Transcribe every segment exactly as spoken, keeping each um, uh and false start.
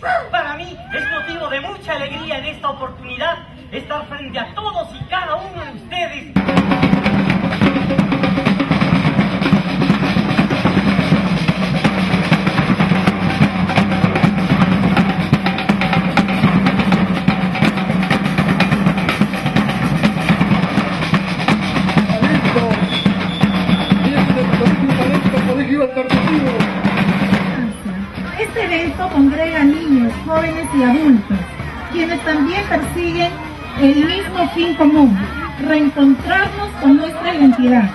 Para mí es motivo de mucha alegría en esta oportunidad estar frente a todos y cada uno de ustedes. Este evento congrega niños, jóvenes y adultos, quienes también persiguen el mismo fin común, reencontrarnos con nuestra identidad.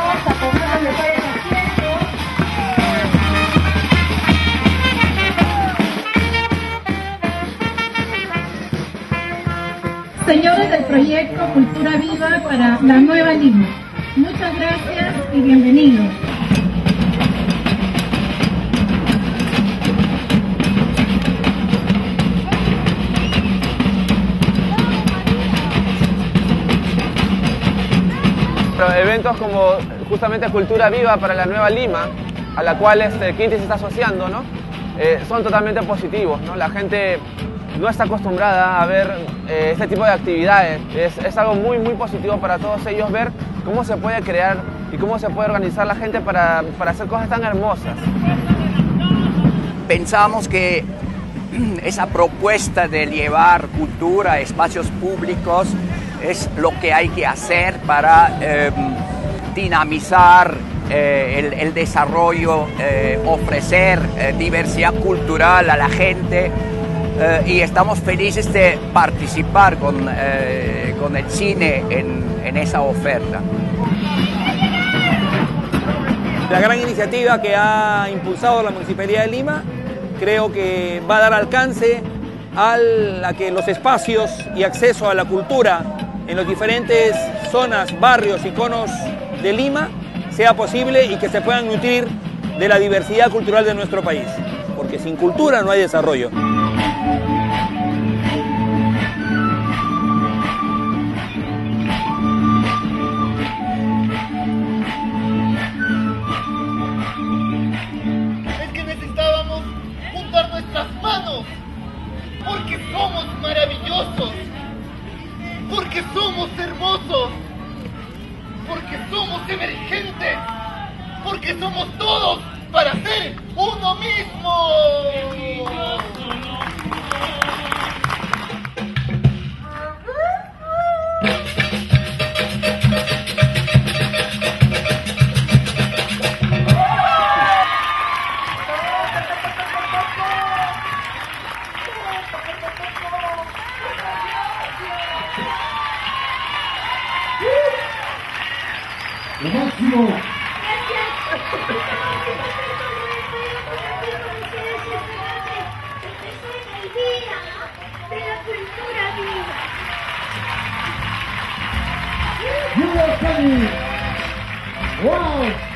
Señores del proyecto Cultura Viva para la Nueva Lima, muchas gracias y bienvenidos. Eventos como justamente Cultura Viva para la Nueva Lima, a la cual este, Quinti se está asociando, ¿no? Eh, son totalmente positivos, ¿no? La gente no está acostumbrada a ver eh, este tipo de actividades. Es, es algo muy, muy positivo para todos ellos ver cómo se puede crear y cómo se puede organizar la gente para, para hacer cosas tan hermosas. Pensamos que esa propuesta de llevar cultura a espacios públicos es lo que hay que hacer para eh, dinamizar eh, el, el desarrollo, eh, ofrecer eh, diversidad cultural a la gente eh, y estamos felices de participar con, eh, con el cine en, en esa oferta. La gran iniciativa que ha impulsado la Municipalidad de Lima creo que va a dar alcance a que los espacios y acceso a la cultura en las diferentes zonas, barrios y conos de Lima sea posible y que se puedan nutrir de la diversidad cultural de nuestro país, porque sin cultura no hay desarrollo. Es que necesitábamos juntar nuestras manos, porque somos maravillosos. Porque somos hermosos, porque somos emergentes, porque somos todos para ser uno mismo. ¡Lo máximo! ¡Viva Cali! ¡Wow!